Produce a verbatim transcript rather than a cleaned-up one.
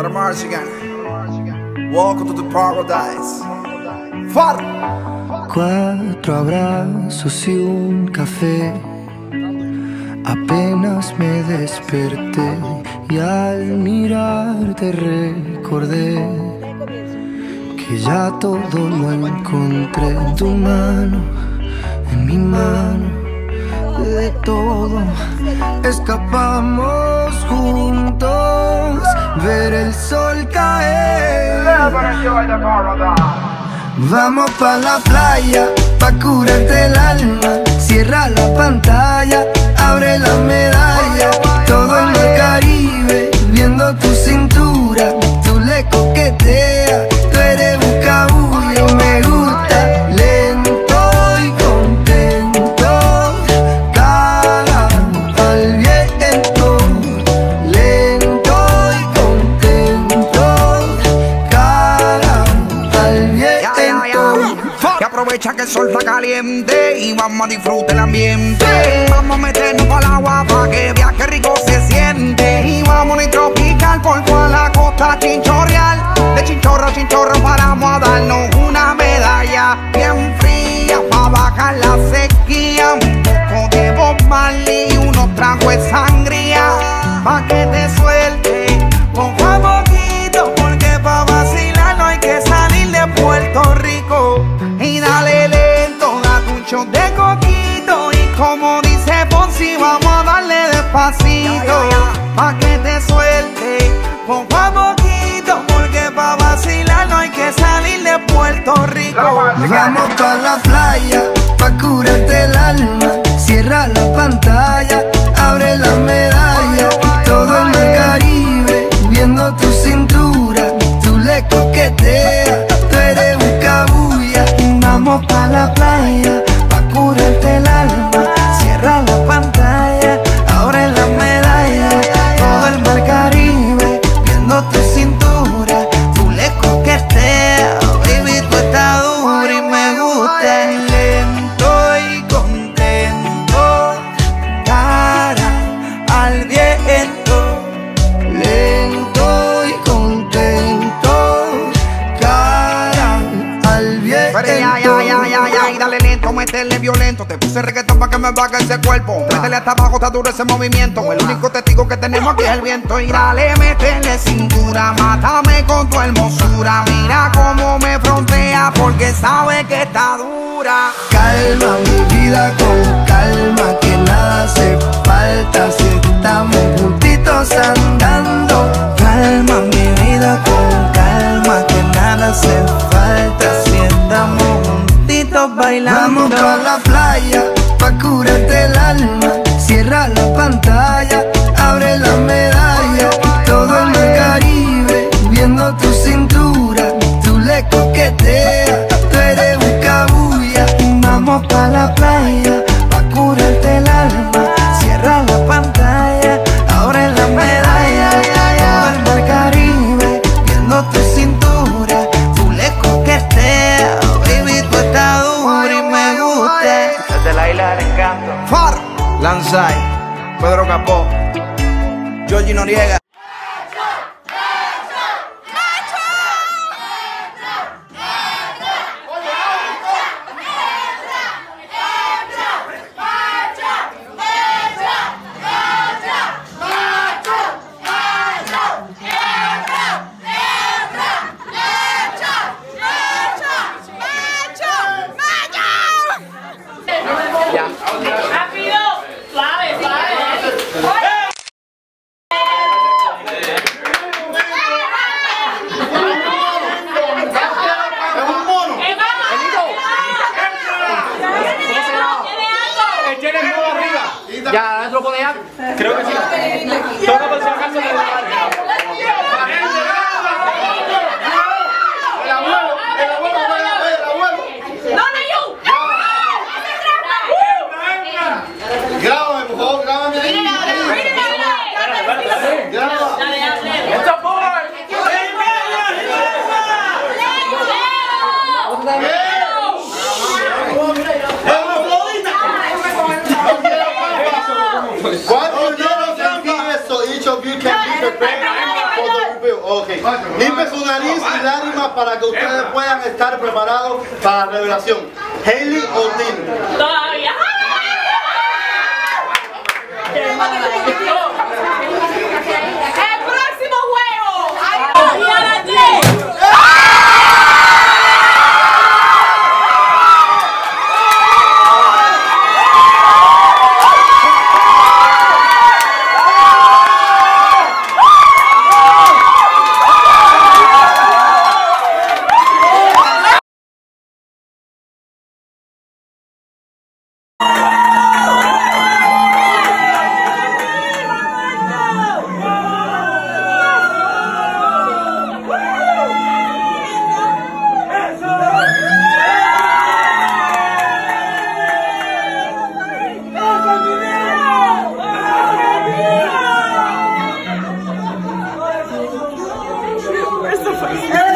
Para Mars again. Welcome to the paradise. Far. Cuatro abrazos y un café. Apenas me desperté y al mirarte recordé que ya todo lo encontré en tu mano, en mi mano, de todo. Escapamos juntos, ver el sol caer. Vamos pa' la playa, pa' curarte el alma. Cierra la pantalla, abre la medalla. Todo en el Caribe, viendo tu cintura. Tú le coqueteas, tú eres buscabulla y me gusta. Lento y contento, cara al viento. Lento y contento, cara al viento. Y aprovecha que el sol está caliente y vamos a disfrutar el ambiente. Vamos a meternos para el agua para que veas que rico se siente. Y vamos a tropical por toda la costa chinchorreal. De chinchorro a chinchorro paramos a darnos una medalla bien fría para bajar la sequía. Un poco de Bob Marley y unos tragos de sangría pa' que te suelte poco a poquito, porque pa' vacilar no hay que salir de Puerto Rico. Y dale lento, date un shot de coquito. Y como dice Ponzi, vamos a darle despacito pa' que te suelte poco a poquito, porque pa' vacilar no hay que salir de Puerto Rico. Vamos pa' la playa, pa' curarte el alma. Cierra la pantalla, abre la medalla. Todo en el Caribe, viendo tu cintura. Tú le coqueteas, tú eres buscabulla. Vamos pa' la playa, pa' curarte el alma. Cierra la pantalla, abre la medalla. Todo el mar Caribe, viendo tu cintura. Tú le coqueteas, baby, tú estás dura y me gusta. Lento y contento, cara al viento. Lento y contento, cara al viento. Pero ya, ya, ya, ya, ya, y dale lento, métele violento. Te puse reggaetón pa' que me baje ese cuerpo. Métele hasta abajo, está duro ese movimiento. El único testigo que tenemos aquí es el viento. Y dale, métele cintura, mátame con tu hermosura. Mira cómo me frontea, porque sabe que está dura. Calma mi vida con calma, que nada hace falta si estamos juntitos andando. Calma mi vida con calma, que nada hace falta si estamos juntitos bailando. Vamos pa' la playa, pa' curarte el alma. Cierra la pantalla, abre la medalla. Todo en el Caribe, viendo tu cintura. Tú le coqueteas, tú eres buscabulla. Vamos pa' la playa, pa' curarte el alma. Cierra la pantalla, abre la medalla. Todo el mar Caribe, viendo tu cintura. Tú le coqueteas, baby, tú estás dura y me gusta. Desde la isla del encanto, Far. Lanzai, Pedro Capo, Georgie Noriega. ¡Rápido! ¡Suave, suave! ya, adentro puede ya. Creo que sí. Toca por si acaso de la el abuelo, el abuelo, el abuelo. No, no, yo. Grábame, por favor, grábame ahí. Graba. ¡Esto boy! ¿Cuánto dinero sentí eso? Dicho Ok. Limpie su nariz y lágrimas para que ustedes puedan estar preparados para la revelación. Hailey o Dean. Todavía. El próximo juego. Y a las diez. Eso fue.